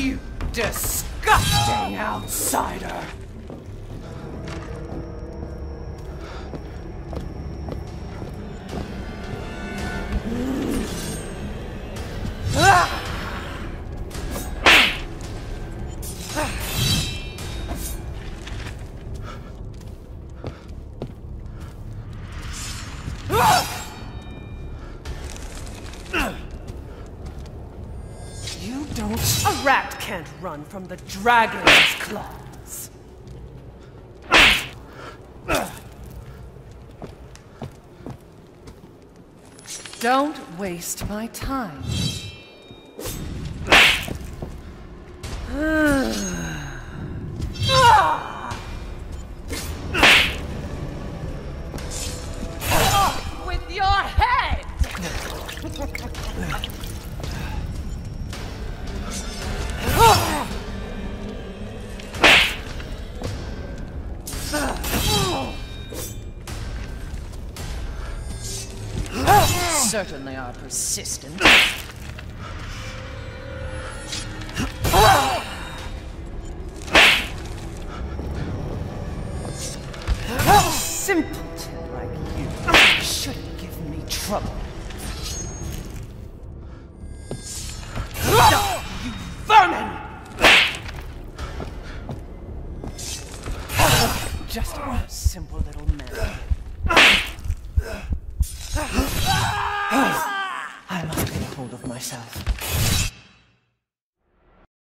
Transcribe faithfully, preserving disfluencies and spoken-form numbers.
You disgusting outsider! You don't... A rat can't run from the dragon's claws. Don't waste my time. With your head! Certainly are persistent. Simpleton like you shouldn't give me trouble. You vermin! Just a simple little man. I must get hold of myself.